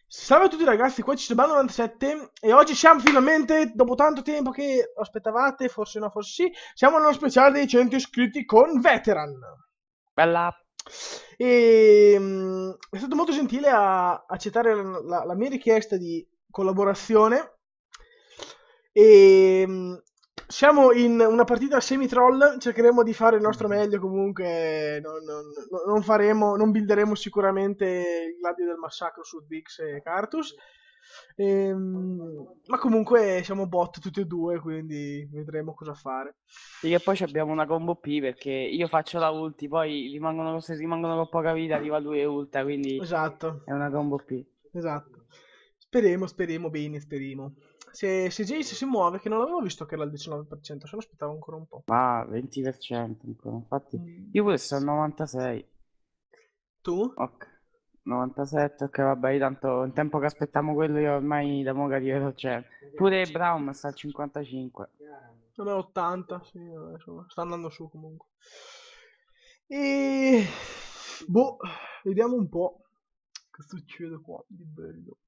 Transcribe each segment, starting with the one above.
Salve a tutti ragazzi, qua ci sono Bando97 e oggi siamo finalmente, dopo tanto tempo che aspettavate, forse no, forse sì, siamo nello speciale dei 100 iscritti con Veteran. Bella. È stato molto gentile a accettare la mia richiesta di collaborazione e siamo in una partita semi-troll, cercheremo di fare il nostro meglio comunque, non faremo, non builderemo sicuramente il gladio del massacro su Vix e Cartus, ma comunque siamo bot tutti e due, quindi vedremo cosa fare. Sì, che poi abbiamo una combo P perché io faccio la ulti, poi se rimangono con poca vita arriva lui e ulta, quindi Esatto. è una combo P. Esatto. Speriamo bene, speriamo. Se Jace si muove, che non l'avevo visto che era al 19%, se no aspettavo ancora un po'. Ma 20% ancora. Infatti, io Mm. pure sto al 96. Tu? Ok. 97, ok, vabbè, io tanto in tempo che aspettiamo quello io ormai da mo' che arrivo c'è. Pure Brown sta al 55. Non è 80, sì, vabbè, insomma, sta andando su comunque. E... Boh, vediamo un po' che succede qua di bello.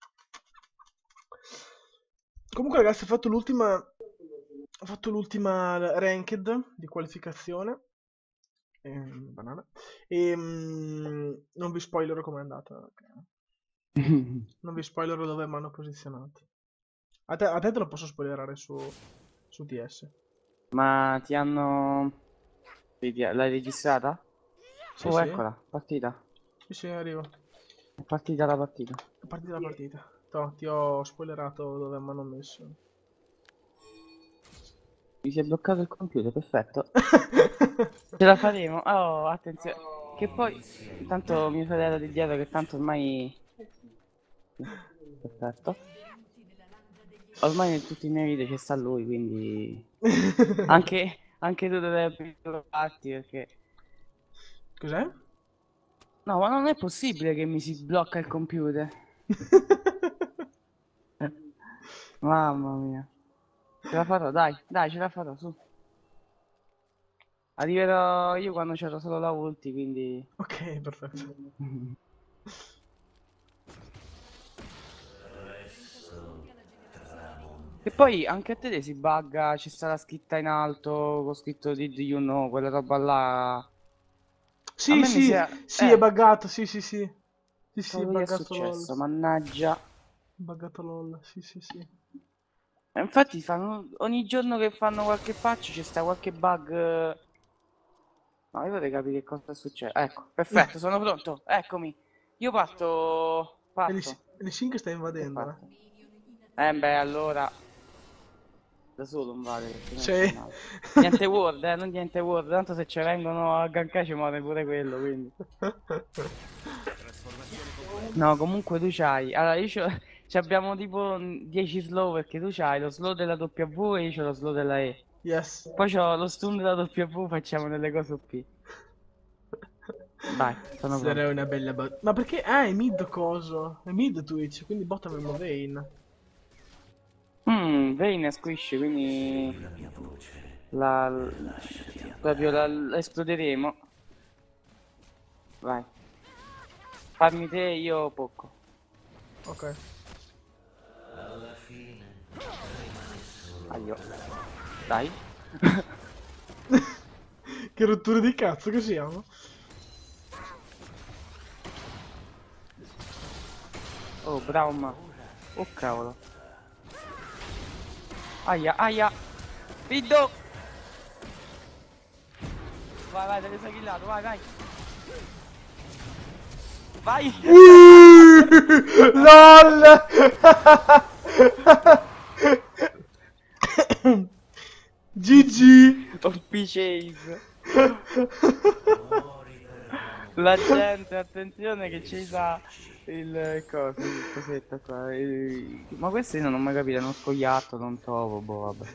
Comunque ragazzi, ho fatto l'ultima ranked di qualificazione. Banana. Non vi spoilerò com'è andata. Ok. Non vi spoilerò dove mi hanno posizionati. A te te lo posso spoilerare su TS. Ma ti hanno... L'hai registrata? Sì, Oh, sì. eccola, partita. Sì, sì, arrivo. È partita la partita. È partita la partita. Toh, ti ho spoilerato dove mi hanno messo. Mi si è bloccato il computer, perfetto. Ce la faremo. Oh, attenzione. Che poi, tanto mio fratello di dietro che tanto ormai... Sì, perfetto. Ormai in tutti i miei video ci sta lui, quindi... Anche tu dovrebbe provarti perché... Cos'è? No, ma non è possibile che mi si blocca il computer. Mamma mia. Ce la farò, dai, dai, ce la farò, su. Arriverò io quando c'ero solo la ulti, quindi... Ok, perfetto. E poi anche a te si bugga, ci sta la scritta in alto con scritto Did you know, quella roba là. A Sì, me mi si sì, è... sì, è buggato, sì, sì, sì. Sì, sì, è Solo gli è buggato LOL. successo, mannaggia. Buggato LOL, sì, sì, sì. E infatti ogni giorno che fanno qualche patch ci sta qualche bug. No, io vorrei capire che cosa è successo. Ecco, perfetto, sono pronto. Eccomi. Io parto. E Parto. le 5 sta Che invadendo, eh. parto? Beh, allora. Da solo non vale perché non c'è Sì. un altro. Niente word, non niente word. Tanto se ci vengono a gankare ci muore pure quello, quindi. No, comunque tu c'hai. Allora, ci abbiamo tipo 10 slow perché tu c'hai lo slow della W e io c'ho lo slow della E. Yes. Poi c'ho lo stun della W, facciamo delle cose OP. Vai, sono Sarà pronto. una bella bot. Ma perché? Ah, è mid coso. È mid Twitch, quindi bot avremo Vayne. Vayne squishy, quindi la, proprio la esploderemo. Vai. Farmi te, io poco. Ok. Aio. Dai. Che rottura di cazzo che siamo. Oh, Braum. Oh, cavolo. Aia, aia. Piddo. Vai, vai, te ne sei killato, vai, vai. Vai. LOL! GG! Orpi chase. La gente, attenzione che ci sa il coso, il cosetto qua. Ma questo io non ho mai capito, è uno scoiattolo, un topo, boh, vabbè.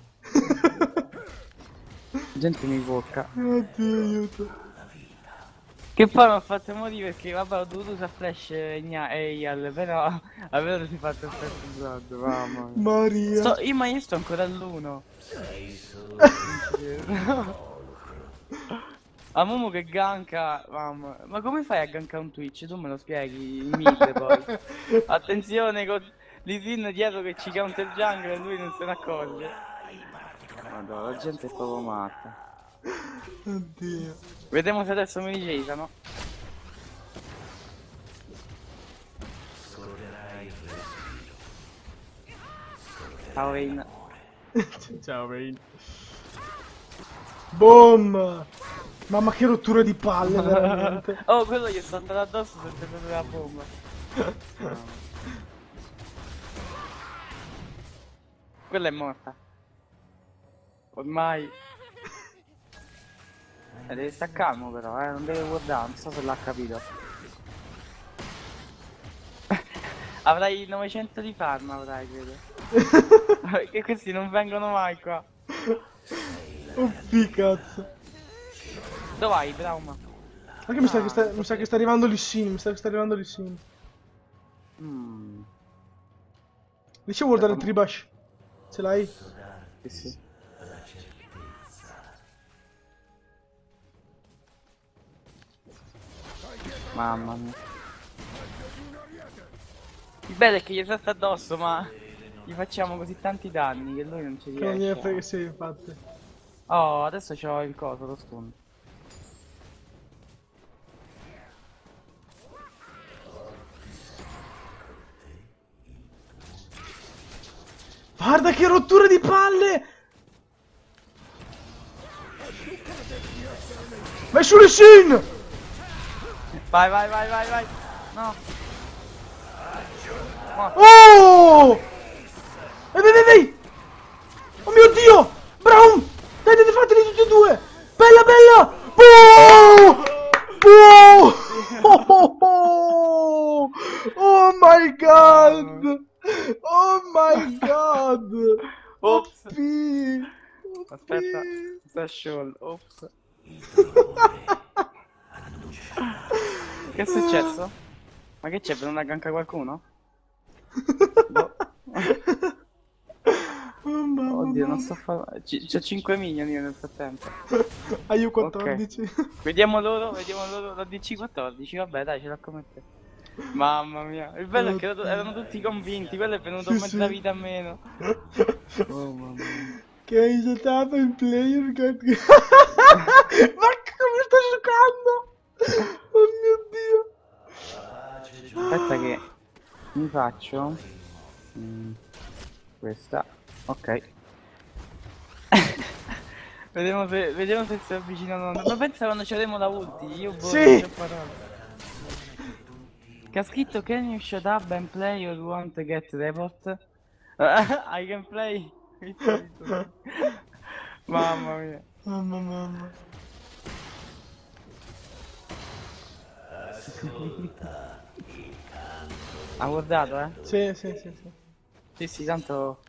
La gente mi bocca. Oddio, aiuto. Che poi mi ha fatto morire perché, vabbè, ho dovuto usare flash e Eyal, però avevo si fatto il first blood, mamma mia. Maria. Io sto ancora all'uno. Non ci credo. Amumu che ganka, mamma. Ma come fai a gankare un Twitch? Tu me lo spieghi in 1000 poi. Attenzione con Lisin dietro che ci counter il jungle e lui non se ne accorge. Madonna, la gente è proprio matta. Oddio. Vediamo se adesso mi ricevano. Ciao Rain. Ciao Rain. Boom! Mamma che rottura di palle veramente. Oh, quello gli è saltato addosso senza prendere la bomba. Quella è morta. Ormai. Devi stare calmo però, non deve guardare, non so se l'ha capito. Avrai 900 di farm, avrai, credo. Perché questi non vengono mai qua. Uffi cazzo. Dove vai, Brauma? Anche mi sa che sta arrivando Lissin, mi sa che sta arrivando Lissin. Dice vuol dare il tribush. Ce l'hai? Sì, sì. Mamma mia. Il bello è che gli salta addosso, ma gli facciamo così tanti danni che lui non ci Che non gliene riesce. frega, sì, infatti. Oh, adesso c'ho il coso, lo stun. Guarda che rottura di palle! Vai su Lissin! Vai, vai, vai, vai, vai. No. Oh! Vai, vai, vai, vai! Oh mio Dio! Brown! Dai, dai, fateli tutti e due! Bella, bella! Boom! Boom! Oh, oh, oh my god! Oh my god! Ops. Oppi! Aspetta, sta sciolto. Ops. Che è successo? Ma che c'è, per una ganka qualcuno? Boh. Oh, mamma, Oddio, non mamma. sto facendo. C'ho 5 minion io nel frattempo. Ah, io 14. Vediamo loro, la DC 14, vabbè dai, ce l'ho come te. Mamma mia, il bello è che erano tutti convinti, quello è venuto Sì, mezza sì. vita a meno. Oh mamma mia. Che hai giocato il player ma come sta giocando? Oh mio Dio. Aspetta che mi faccio questa, ok. vediamo se si avvicinano. Ma pensa quando c'avremo la ulti, io boh, Sì. non c'ho parole. Che ha scritto can you shut up and play or want to get report? I can play. Mamma mia. Mamma. Ha guardato, eh? Sì. Sì, tanto.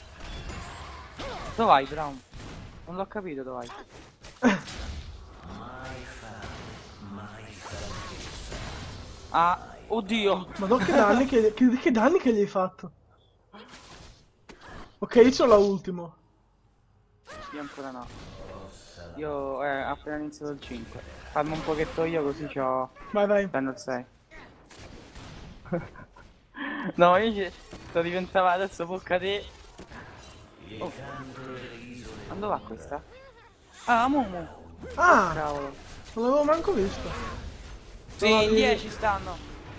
Dove vai, Brown? Non l'ho capito dove vai. Ah, oddio. Madonna che danni che danni che gli hai fatto. Ok, io c'ho la ultimo. Io ancora no. Io ho appena iniziato il 5. Fammi un pochetto io così c'ho. Vai. Prendo il 6. No, io sto ripensando adesso porca te. Oh. Quando va questa? Ah, Momo. Ah, Cavolo. non l'avevo manco visto. Sì, No, in 10 stanno.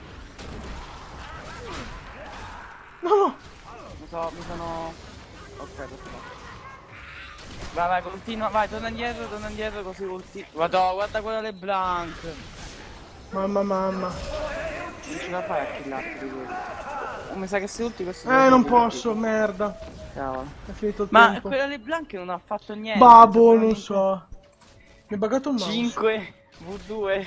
No. Mi sono. Ok, perfetto. Vai, continua, vai, torna indietro così ulti. Guarda quella Le Blanc. Mamma. Non ce la fai a killarti di quelli. Mi sa che sei ulti questo. Non posso, merda. Cavolo. È finito il Ma tempo. quella Le Blanc non ha fatto niente. Babbo, non so. Mi è buggato un mouse. 5 V2.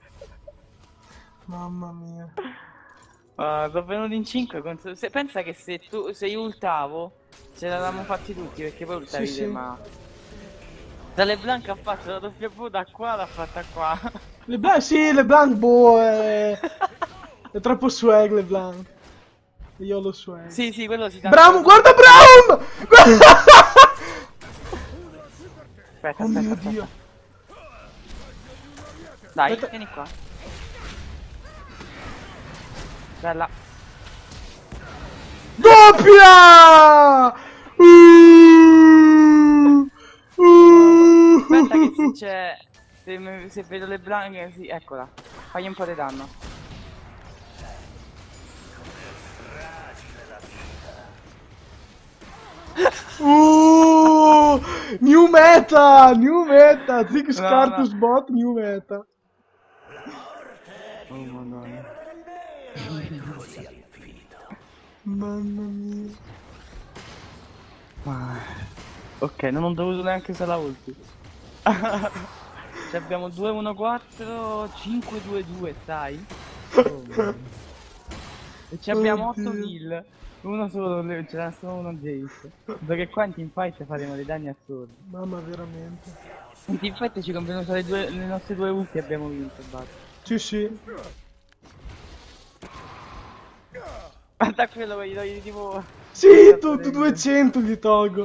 Mamma mia. Sono venuti in 5 pensa che se tu sei ultavo ce l'avevamo fatti tutti perché poi ultavi Sì. ma dalle Blanc ha fatto la doppia V da qua l'ha fatta qua. LeBlanc, boh, è troppo swag LeBlanc. Io lo swag. Sì, quello si dà. Brown, guarda Brown! Aspetta, Oh mio Dio. Dai, Aspetta. vieni qua. Bella. Doppia! Aspetta che se c'è... Se vedo le blanche, sì, eccola. Fagli un po' di danno. New meta! New meta! Zig No, Scartus no. bot, new meta. Oh madonna. Mamma mia. Ok, non ho dovuto neanche usare la ulti. Cioè abbiamo 2-1-4, 5-2-2, sai? E ci abbiamo 8 Oddio. kill. Uno solo, ce n'è solo uno Jace. Perché qua in teamfight faremo dei danni assurdi. Mamma, veramente. In teamfight ci conviene usare le nostre due ulti e abbiamo vinto, basta. Sì, sì. Guarda quello che gli do tipo... Sì, tu 200 gli tolgo.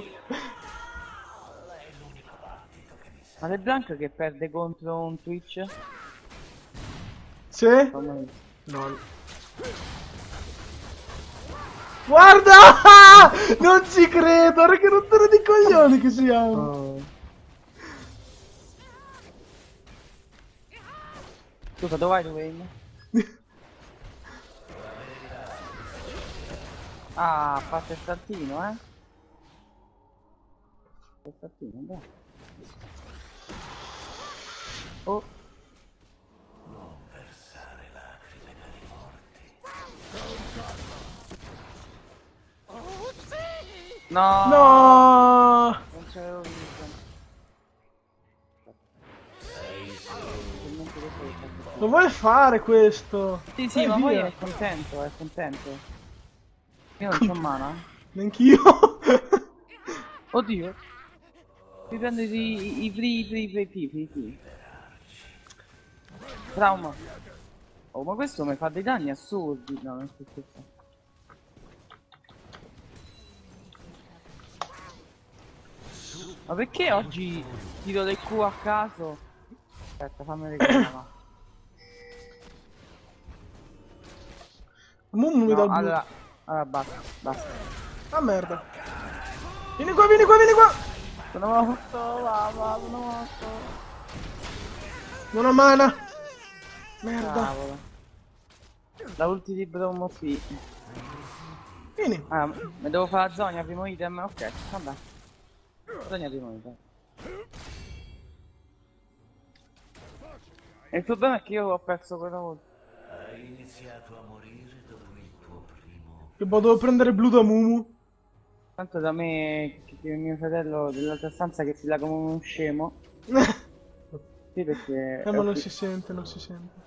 Ma è Blanca che perde contro un Twitch? Sì? Fammi... No. Guarda! Non ci credo, che rottura di coglioni che siamo. Oh. Scusa, dov'hai Dwayne? Ah, fate il saltino, eh? Il saltino, dai. Oh. No! No! Non c'avevo visto. Lo vuole fare questo? Sì, sì, Vai ma poi via. è contento, è contento. Io non c'ho mana. Neanch'io. Oddio. Mi prendo i free. Trauma. Oh, ma questo mi fa dei danni assurdi. No, non sto scherzando. Ma perché oggi tiro del Q a caso? Aspetta, fammi vedere. Mumu mi dà il blu. Allora basta. Ah, merda. Vieni qua, vieni qua, vieni qua. Sono morto, mamma, sono morto. Non ho mana. Merda. Cavolo. La ulti di Bromo qui. Vieni. Ah, mi devo fare la zona primo item? Ok, vabbè. Zona primo item. E il problema è che io ho perso quella volta. Hai iniziato a morire dopo il tuo primo... Che boh, devo prendere blu da Mumu. Tanto da me, che mio fratello dell'altra stanza che si la come uno scemo. Sì, perché... Ma non si sente, non si sente.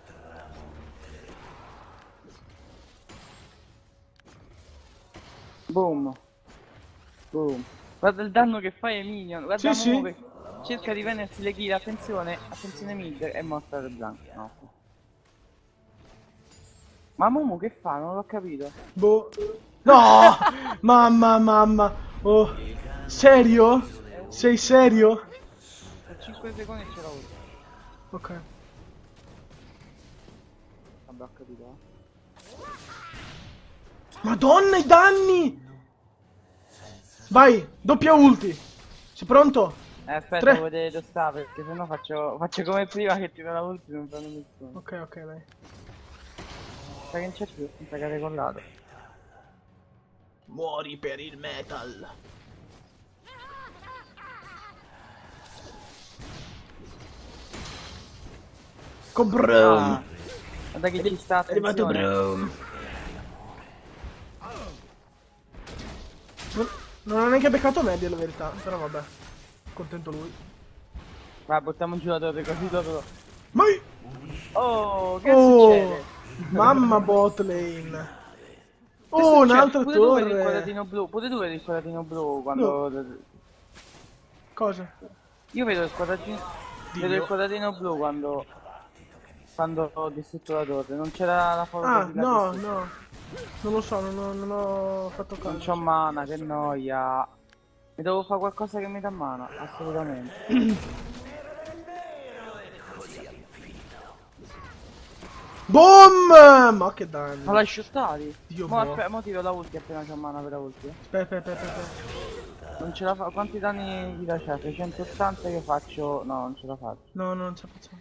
Boom. Boom. Guarda il danno che fai ai minion. Guarda Sì, Momo sì. che cerca di prendersi le kill. Attenzione, attenzione mid. È morta del blanco. No. Ma Momo che fa? Non l'ho capito. Boh. No! Mamma. Oh. Serio? Sei serio? Per 5 secondi ce l'ho avuto. Ok. Vabbè, ho capito. Madonna, i danni! Vai, doppia ulti. Sei pronto? Aspetta, 3. devo vedere dove sta, perché sennò faccio come prima che tiro la ulti non fanno nessuno. Ok, dai. Sai che non c'è più, mi sa che è collato. Muori per il metal. Con Brown. Ah, guarda che ci sta, È arrivato attenzione. Brown. Non ha neanche beccato me, a dire la verità. Però vabbè. Contento lui. Vai, buttiamo giù la torre così dopo. Vai! Oh, che Oh! succede? Mamma bot lane. Che Oh, succede? un'altra Pure tu vedi il torre. quadratino blu, pure tu vedi il quadratino blu quando... Cosa? Io vedo il quadratino... Vedo il quadratino blu quando ho distrutto la torre, non c'era la foto Ah, di no. Non lo so, non ho fatto Non caso. c'ho mana, che noia. Mi devo fare qualcosa che mi dà mana, assolutamente. Boom! Ma che danno. Ma l'hai shottati? Dio Mo boh. aspetta, mo tiro la ulti appena c'ho mana per la ulti. Aspetta. Non ce la fa. Quanti danni di da c'è? 680 che faccio. No, non ce la faccio. No, non ce la facciamo.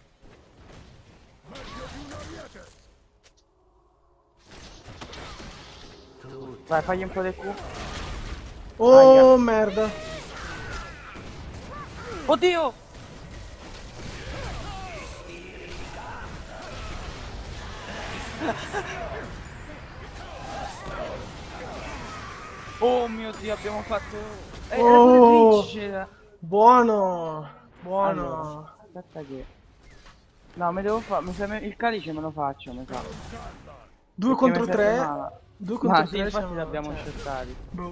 Vai, fagli un po' del Q. Oh, merda. Oddio! Oh mio Dio, abbiamo fatto... era Oh. pure Twitch! Buono. Buono. Allora, aspetta che... No, mi devo fare... il calice me lo faccio, mi sa. 2 Perché contro mi serve 3. mana. 2 Ma contro sì, 3 infatti siamo... l'abbiamo cioè, shottati. boh.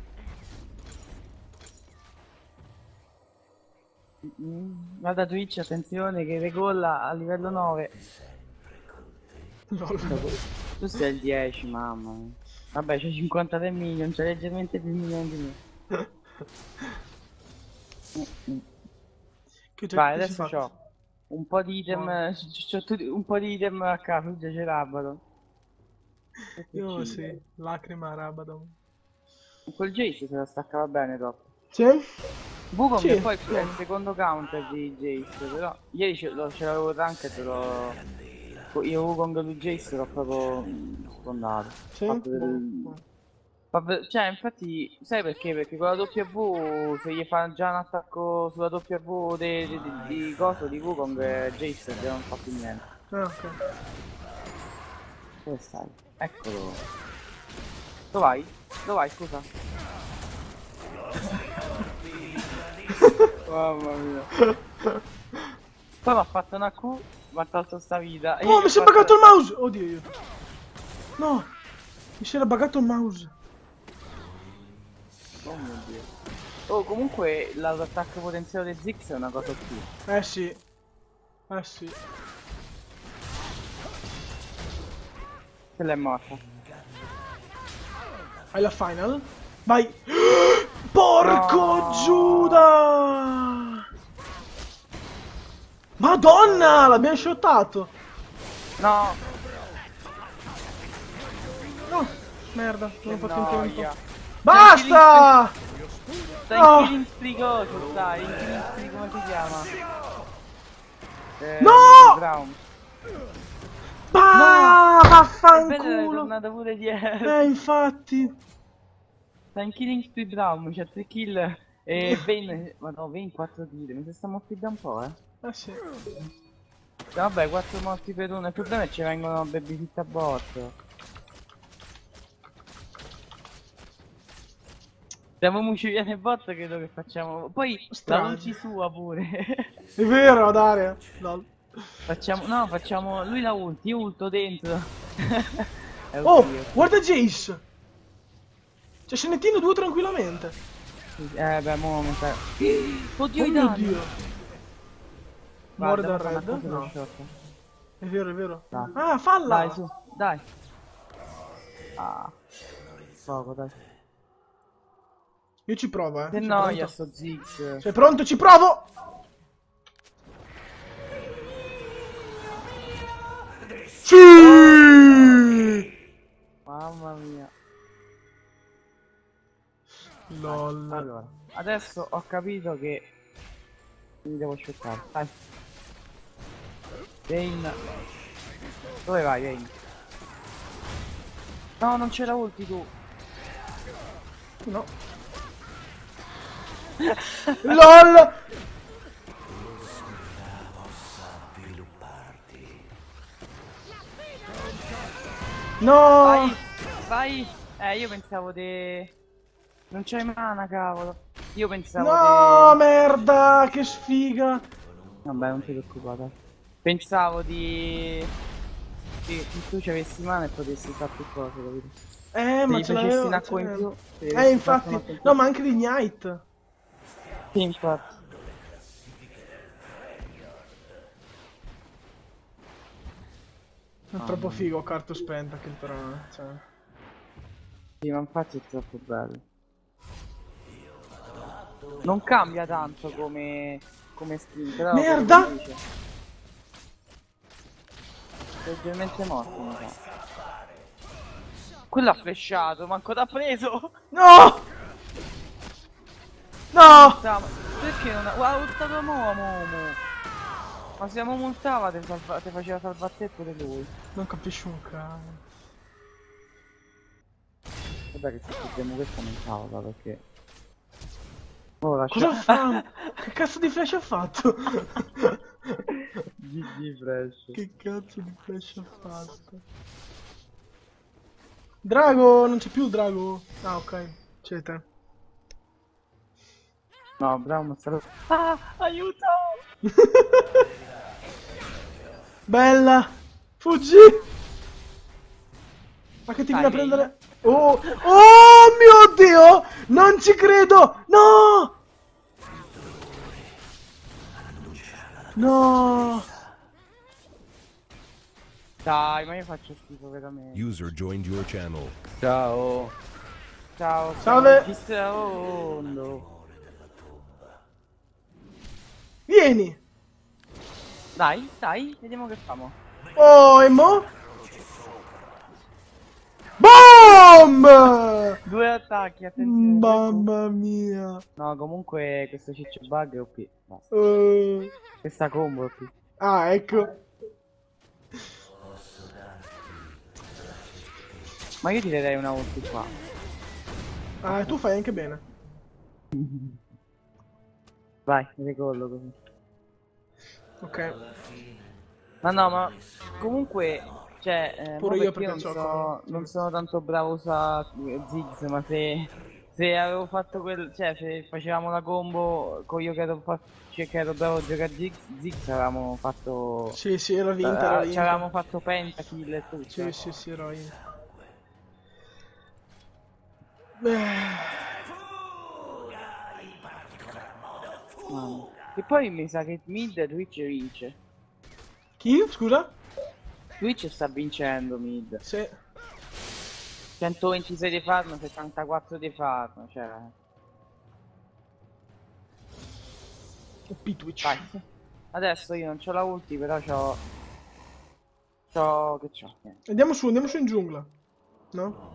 Guarda Twitch, attenzione che regolla a livello 9. Lol. Tu sei il 10, mamma mia. Vabbè, c'è 53 milioni, c'è leggermente più milioni di me. Che Vai, che si adesso fa? c'ho un po' di item, un po' di item a capo, già c'è Rabadon. Io sì, lacrima Rabadon. Quel Jace se la staccava bene dopo. Sì? Wukong Sì. e poi è il secondo counter di Jace, però ieri ce l'avevo ranked, io Wukong e lui Jace l'ho proprio sfondato. Sì? Fatto Vabbè, cioè, infatti, sai perché? Perché con la W, se gli fa già un attacco sulla W di coso di Wukong, Jace non fa più niente. Ah, ok. Dove stai? Eccolo. Dove vai? Dove vai, scusa? Mamma mia. Poi mi ha fatto una Q, mi ha tolto sta vita. e io Oh, gli mi ho si è fatto- buggato il mouse! Oddio io. No! Mi si era buggato il mouse. Oh mio dio. Oh, comunque l'attacco potenziale di Ziggs è una cosa più. Eh sì. Eh sì. Quella è morta. Hai la final? Vai! Porco No. Giuda! Madonna! L'abbiamo shottato! No! No! Merda, non ho fatto in noia. tempo. Basta! Stai No. in killing spree coso, stai in killing spree, come si chiama? No! Brown. Bah, E bella è vaffanculo! tornata pure dietro. Infatti. Sta in killing spree Brown, c'ha 3 kill e Vayne, ma no, Vayne 4 kill, mi si sta morti da un po', Eh sì. Vabbè, 4 morti per uno, il problema è che ci vengono babysit a bot. Siamo muciliani e bot, credo che facciamo. Poi la Strage. ulti sua pure. È vero, Daria. No. Facciamo. No, facciamo. Lui la ulti, io ulto dentro. Oh, Oddio. guarda Jace. Cioè, ce ne tiene 2 tranquillamente. Beh, mo mi sa. Oddio, Oh i mio danni. Dio. Muore dal Guarda, red? ma cosa No. l'ho sciolta. È vero, è vero. Dai. Ah, falla! Dai, su, dai. Ah. Poco, dai. Io ci provo, Che Sei noia pronto? sto Ziggs. Sei pronto? Ci provo! Sì! Mamma mia. LOL. Allora, adesso ho capito che mi devo scioccare. Dai. Vayne. Dove vai, Vayne? No, non c'era ulti tu. No. LOL! No! Vai, vai. Io pensavo di... Non c'hai mana, cavolo. Io pensavo No, di... merda, che sfiga. Vabbè, non ti preoccupare. Pensavo di... che tu ci avessi mana e potessi fare più cose, capito? Ma gli ce facessi l'avevo. un acqua in più, se gli Eh, avessi infatti. fatto un acqua in più. No, ma anche di Ignite. Sì, infatti. È troppo figo, carta spenta che però. Cioè. Sì, ma infatti è troppo bello. Non cambia tanto come skin, però... Merda! come dice. leggermente morto, mi sa. Quello ha flashato, manco t'ha preso! No! No! Perché non ha... Wow, ultato Momo! Ma se Momo ultava te faceva salvare te pure lui. Non capisci un cazzo. Vabbè che se chiudiamo questa non salva perché... Oh, Cosa fa? Che cazzo di flash ha fatto? GG Fresh. Che cazzo di flash ha fatto? Drago! Non c'è più Drago! Ah, ok. C'è te. No, bravo, ma sarà... Ah, aiuto! Bella! Fuggi! Ma che ti viene a Dai, prendere? Oh! Oh mio Dio! Non ci credo! No! No! Dai, ma io faccio schifo veramente. User joined your channel. Ciao. Ciao. Salve. Secondo. Vieni! Dai, vediamo che famo. Oh, e mo? BOOM! 2 attacchi, attenzione. Mamma mia! No, comunque questo ciccio bug è OP. Basta. Eh, Questa combo è OP. Ah, ecco. Ma io ti darei una ulti qua. Ah, tu fai anche bene. Vai, mi ricollo così. Ok. Ma comunque, cioè, Pure mo io perché perché non sono tanto bravo a usare Ziggs, ma se avevo fatto quel, cioè se facevamo la combo con io che che ero bravo a giocare a Ziggs avevamo fatto, Sì, sì, era vinta, ci avevamo fatto pentakill e tutto. Sì, era vinta. Mamma. E poi mi sa che mid Twitch vince. Chi? Scusa? Twitch sta vincendo mid. Sì. 126 di farm, 74 di farm, cioè... OP Twitch. Vai. Adesso io non c'ho la ulti, però c'ho... che c'ho? Niente. Andiamo su in giungla. No?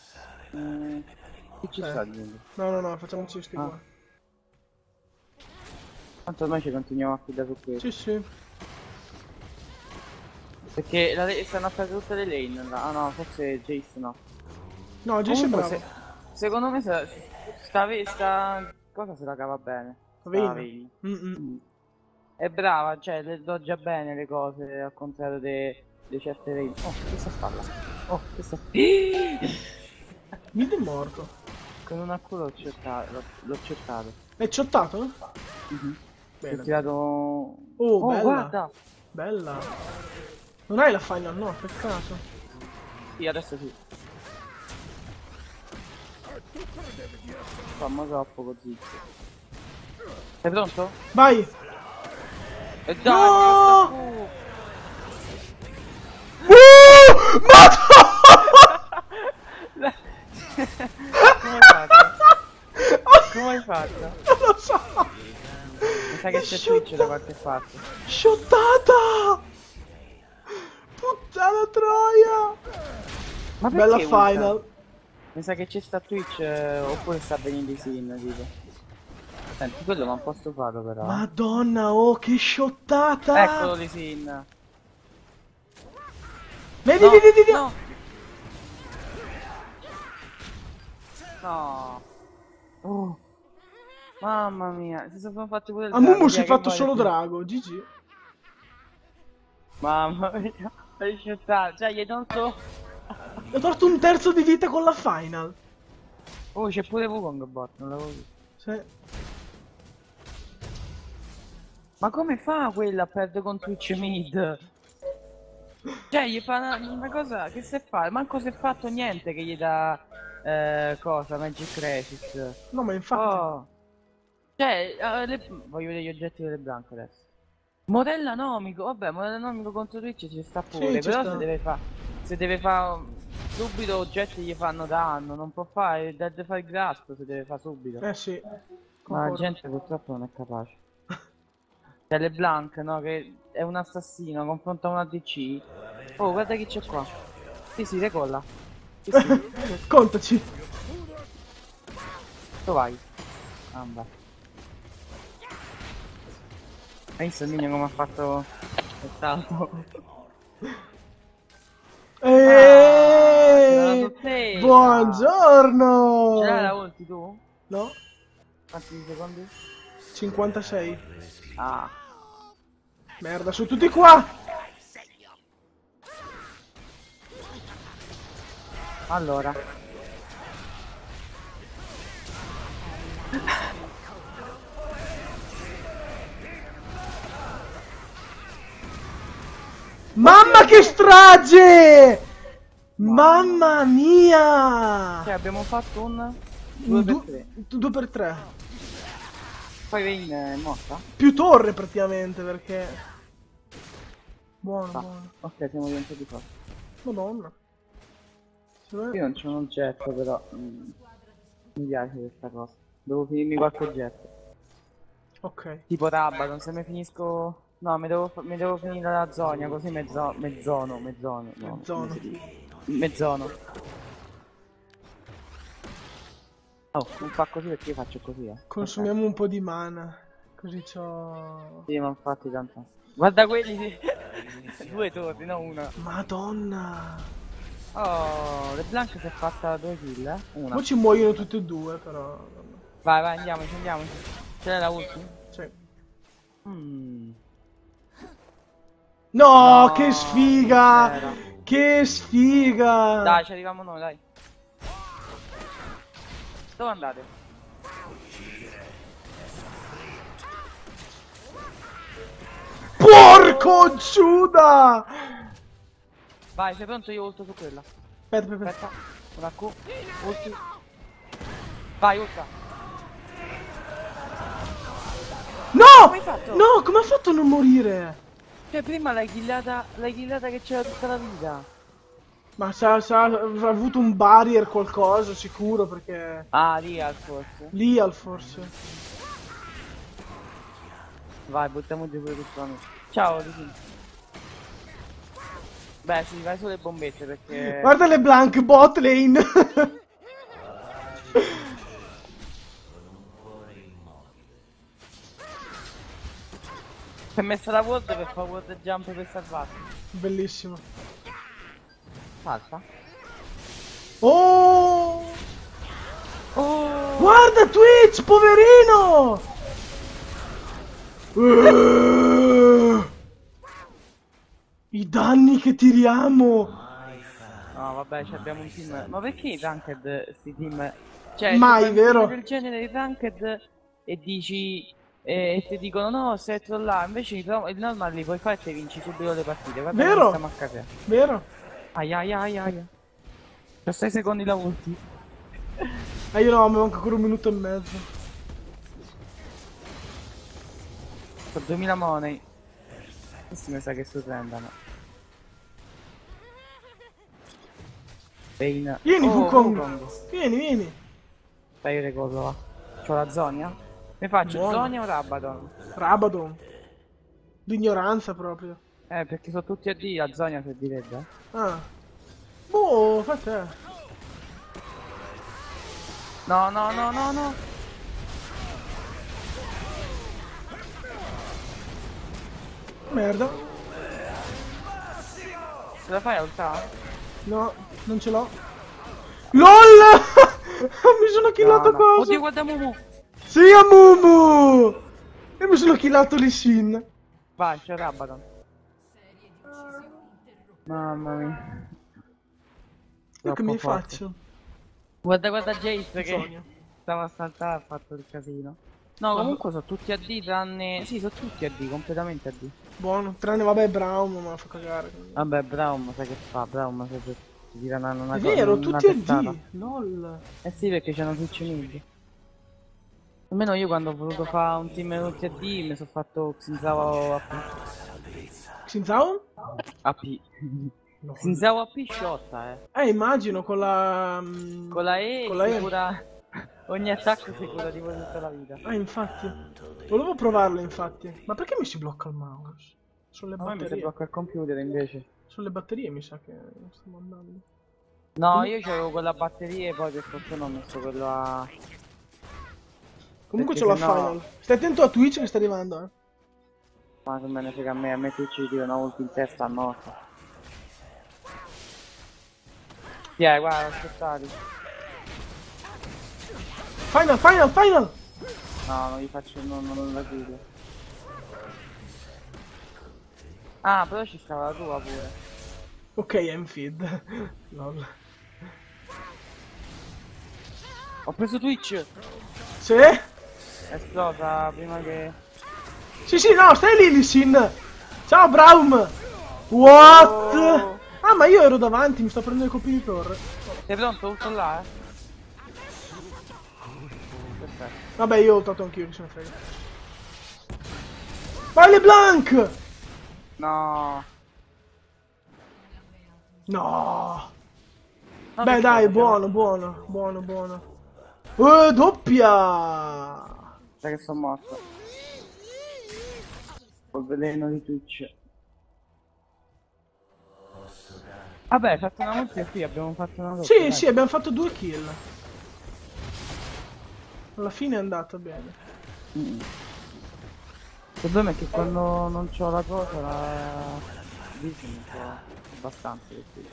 Chi ci sta dicendo? No, facciamoci questi Ah. qua. Tanto ormai ci continuiamo a fidare su questo. Sì, sì. Perché stanno a fare tutte le lane là. Ah no, forse Jace no. No, Jesse è Comunque, bravo. secondo me sta cosa se la cava bene. Vayne. Vayne. Mm-mm. È brava, cioè le doggia bene le cose, al contrario di certe Vayne. Oh, che sta a farla? Oh, che sta... Mid è morto. Con una culo l'ho cercato. L'hai shottato? Mhm. Ti ho Bene. tirato... Oh, bella. Guarda! Bella. Non hai la final, no, peccato. Sì, adesso sì. Fammo troppo così. Sei pronto? Vai! E dai, No! ma Madonna! Come hai fatto? Come hai fatto? Non lo so! Mi sa che c'è Twitch da qualche parte. Shottata! Puttana troia! Ma perché Bella ulta? final. Mi sa che c'è sta Twitch oppure sta venendo i sin, tipo. Senti, quello non posso farlo però. Madonna, oh, che shottata! Eccolo di sin. Vedi, No, vedi. no. No. Oh. Mamma mia, si sono fatti pure il A Mumu drago, si è via, che fatto voglio solo più. drago, GG. Mamma mia, hai shottato, cioè gli hai tolto... Ho tolto un terzo di vita con la final. Oh, c'è pure Wukong bot, non l'avevo visto. Sì. Ma come fa quella a perdere con Twitch mid? Cioè, gli fa una cosa che se fa, manco si è fatto niente che gli dà... cosa, Magic Resist. No, ma infatti. Oh. Cioè, voglio vedere gli oggetti delle Blanche adesso. Modella nomico, vabbè, modella nomico contro Twitch ci sta pure, Sì, ci però sta. se deve fare subito oggetti gli fanno danno, non può fare, deve fare il grasp se deve fare subito. Sì. Ma la Concordo. gente purtroppo non è capace. Cioè, LeBlanc, no, che è un assassino, confronta un ADC, Oh, guarda chi c'è qua. Sì, sì, decolla. Sì, sì. Contaci. Dove vai? Ah, beh. Hai visto il minion come ha fatto il salto? c'era la sorpresa! Buongiorno! Ce l'hai la ulti tu? No? Quanti secondi? 56. Ah. Merda, sono tutti qua! Allora. Mamma che strage! Mamma mia! Cioè abbiamo fatto un 2x3. 2x3. Poi Vayne è morta? Più torre praticamente perché... Buono, Ah. buono. Ok, siamo diventati forti. Madonna. Io non c'ho un oggetto però mi piace questa cosa. Devo finirmi qualche oggetto. Ok. Tipo Rabadon, se mi finisco... No, mi devo finire la zona, così mezzono, no, Mezzono. come si dice? Mezzono. Oh, non fa così perché io faccio così, Consumiamo un po' di mana. Così c'ho... Sì, ma infatti tanto... Guarda quelli sì. Due torri, no una. Madonna. Oh, LeBlanc si è fatta 2 kill, Una. Poi ci muoiono tutti e due però. Vai, vai, andiamoci. C'è la ulti? Sì. Mm. No, No, che sfiga! c'era. Che sfiga! Dai, ci arriviamo noi, dai. Dove andate? Porco Giuda! Vai, sei pronto? Io ulto su quella. Aspetta, aspetta. Aspetta. Una Q. Ulti. Vai, ulta. No! Come hai fatto? No, come ha fatto a non morire? Cioè, prima l'hai killata che c'era tutta la vita. Ma sa avuto un barrier qualcosa, sicuro, perché... Ah, Real forse. Lial forse. Vai, buttiamo giù pure questo amico. Ciao, Ricky. Beh, sì, vai sulle bombette perché... Guarda le blank bot lane. Si è messa la ward per fare ward jump per salvarti. Bellissimo. Salta. Oh! Oh! Guarda Twitch, poverino! I danni che tiriamo! No, vabbè, abbiamo un team. Ma perché i ranked, sti team? Cioè, Mai, tu fai un vero? team del genere di ranked e dici... E ti dicono no, sei trollato, invece il normal li puoi fare e ti vinci subito le partite. Guarda come Vero? stiamo a casa. Vero? Aia aia aia aia. Per 6 secondi la ulti. Io no, mi manca ancora un minuto e mezzo. Con 2000 money. Questi mi sa che sorprendono. Bane. Vieni, Oh, Wukong. Vieni, vieni. Dai, io ricordo va. C'ho la Zonia. Mi faccio Buono. Zonia o Rabadon? Rabadon. L'ignoranza proprio. Perché sono tutti a D, la Zonia se direbbe. Ah. Boh, fa te. No, no, no, no, no. Merda. Ce la fai a ultare? No, non ce l'ho. LOL! Mi sono killato No, no. cosa? Oddio, guarda Mumu. Sì, a Mumu! E mi sono killato Lee Sin. Vai, c'è Rabadon. Mamma mia. Io che mi forte. faccio? Guarda Jace che Zonia. stava a saltare, ha fatto il casino. No, comunque sono tutti a D tranne... Sì, sono tutti a D, completamente a D. Buono, tranne vabbè Brown, ma fa cagare. Vabbè, Braum, sai che fa? Braum se ti tira una È cosa, vero, una tutti a testata. D. LOL. Eh sì, perché c'hanno Switch mid. Almeno io quando ho voluto fare un team tutti a D mi sono fatto Xinzao Xinzao? AP. No. Xinzao AP shotta, Immagino con la... Con la E Con la E. sicura... Ogni attacco si cura tipo tutta la vita. Infatti. Volevo provarlo, infatti. Ma perché mi si blocca il mouse? Sono le A me mi si batterie. blocca il computer invece. Sulle batterie mi sa che non stiamo andando. No, io c'avevo quella batteria e poi per fortuna ho messo quello a... Comunque c'è Perché la sennò- final. Stai attento a Twitch che sta arrivando, eh. Ma che me ne frega a me Twitch tira una ulti in testa a morte. Guarda, aspettati. Final, final, final! No, non gli faccio, non la chiudo. Ah, però ci stava la tua pure. Ok, I'm feed. Lol. Ho preso Twitch! Sì? È esplosa prima che... Sì, sì, no, stai lì, Lee Sin. Ciao, Braum. What? Oh. Ah, ma io ero davanti, mi sto prendendo i colpi di torre. Sei pronto? Ulto là, Perfetto. Vabbè, io ho ultato anch'io, che se ne frega. Vai, LeBlanc! No. No. No, Beh, che dai, cosa, buono, buono, buono, buono. Doppia! Sai che sono morto. Col veleno di Twitch. Vabbè, hai fatto una multi qui, abbiamo fatto una doppia. Sì, dai. sì, abbiamo fatto 2 kill. Alla fine è andata bene. Il problema è che quando non c'ho la cosa, la... Dici un po' abbastanza per cui.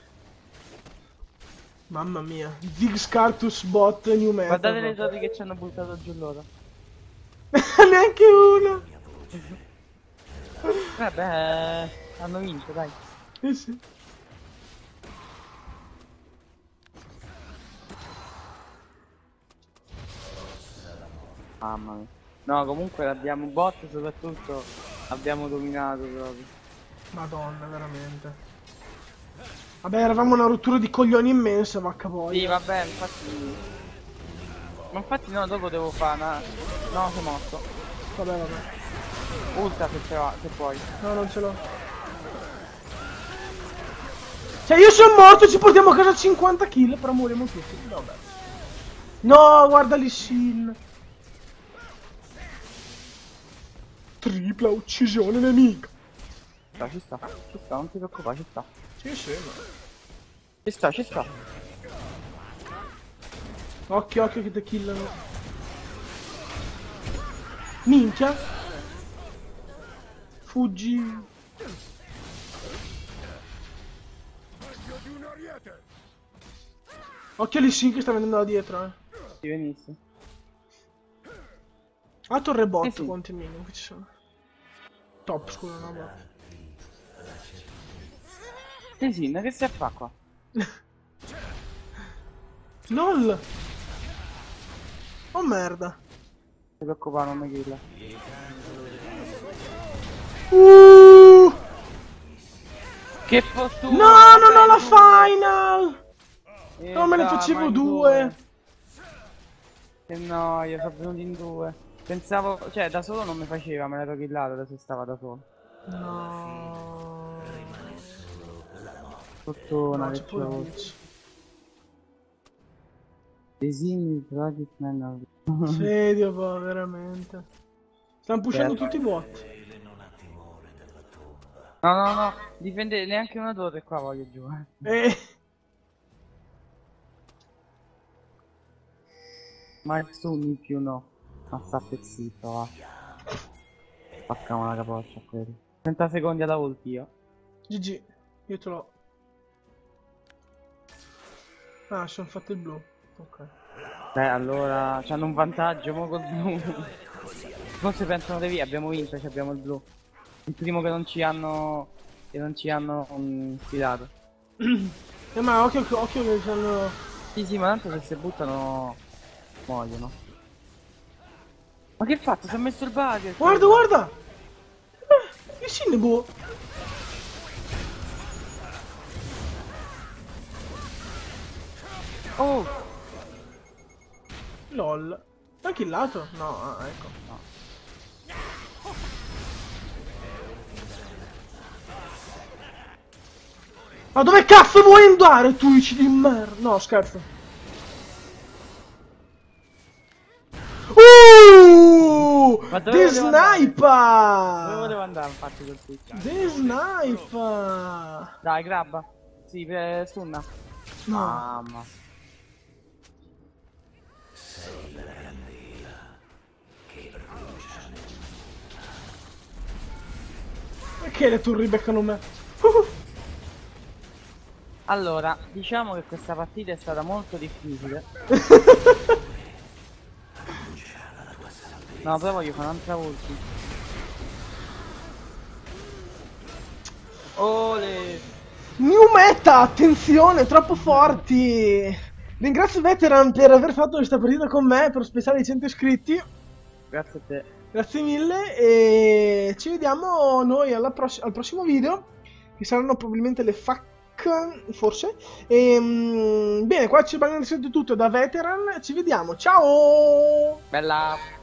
Mamma mia. Ziggscartus bot new meta. Guardate le doti che ci hanno buttato giù loro. Neanche uno. Vabbè, hanno vinto, dai. Sì. Mamma mia. No, comunque l'abbiamo bot, soprattutto abbiamo dominato proprio. Madonna, veramente. Vabbè, eravamo una rottura di coglioni immensa, vacca boia. Sì, vabbè, infatti... Ma infatti no, dopo devo fare una... No, sei morto. Vabbè, vabbè. Ulta se, se puoi. No, non ce l'ho. Cioè, io sono morto, ci portiamo a casa 50 kill, però moriamo tutti. Vabbè. No, guarda Lee Sin. Tripla uccisione nemica. Ci sta, non ti preoccupare, ci sta. Sì, sì, ma... Ci sta. Occhio, occhio che ti killano. Minchia. Fuggi. Occhio Lee Sin che sta venendo da dietro, eh. Sì, venisse. Ah, torre bot, Sì. quanti minion che ci sono. Top, scusa, no, bot. Sì, che si fa qua? LOL. Oh merda. Non ti preoccupare, non mi kill. Che fortuna! No, non ho la final! No, me ne facevo 2. Che noia, sono venuti in 2. Pensavo, cioè da solo non mi faceva, me l'ero killato adesso stava da solo. No. Fortuna No, che c'è pure c'ho. Glitch. Desini, Draghi, man. Sì, Dio, boh, veramente. Stanno pushando Certo. tutti i bot. No, difende neanche una torre qua voglio giocare. Ma tu in più no. Ma state zitto, va. Spacchiamo la capoccia a quelli. 30 secondi alla ulti io. GG, io ce l'ho. Ah, ci sono fatto il blu. Ok. Beh, allora c'hanno un vantaggio mo col blu. Forse pensano di via, abbiamo vinto, abbiamo il blu. Il primo che non ci hanno sfidato. Ma occhio, occhio che c'hanno... Sì, ma tanto se si buttano muoiono. Ma che fatto? Si è messo il bugger. Guarda, guarda! Il Sinebo! Oh! LOL. L'ha killato? No, ah, ecco. No. Ma dove cazzo vuoi andare, Twitch di merda? No, scherzo. Ma dove The volevo andare? Dove Sniper! volevo andare infatti col Twitch? The Sniper! Dai, grabba. Sì, stunna. No. Mamma. Perché le turri beccano me? Allora, diciamo che questa partita è stata molto difficile. No, però voglio fare un'altra ulti. Ole! New meta, attenzione, troppo forti. Ringrazio Veteran per aver fatto questa partita con me, per speciale di 100 iscritti. Grazie a te. Grazie mille e ci vediamo noi al prossimo video, che saranno probabilmente le FAQ, forse. Bene, qua ci rimane tutto da Veteran, ci vediamo, ciao! Bella!